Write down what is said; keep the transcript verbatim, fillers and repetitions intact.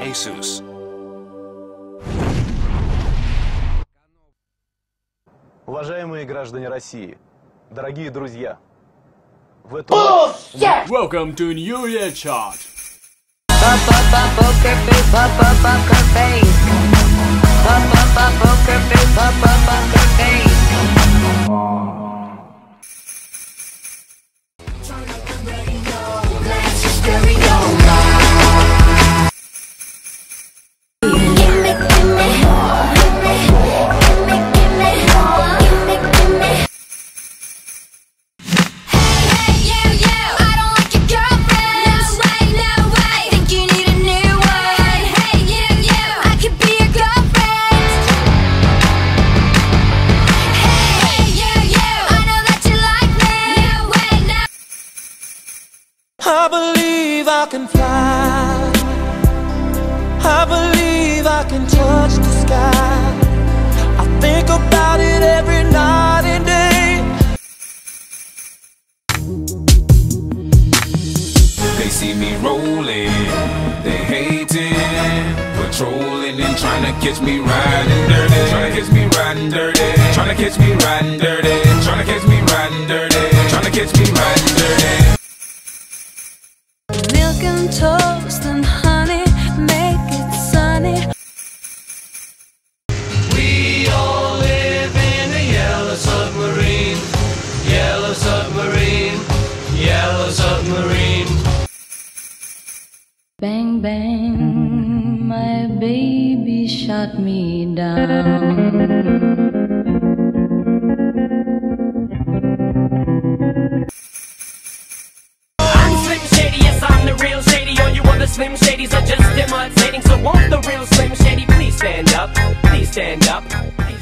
Asus. Уважаемые граждане России, дорогие друзья, в эту... Welcome to New Year Chart. Up, up, up, poker face, up, up, up, her face. Up, up, up, poker face, up, up, up, her face. I believe I can fly. I believe I can touch the sky. I think about it every night and day. They see me rolling, they hating, patrolling and trying to catch me riding dirty. Trying to catch me riding dirty. Trying to catch me riding dirty. Trying to catch me riding dirty. Trying to catch me riding dirty. Milk and toast and honey, make it sunny. We all live in a yellow submarine. Yellow submarine. Yellow submarine. Bang, bang, my baby shot me down. Slim Shadys are just imitating, so won't the real Slim Shady please stand up, please stand up, please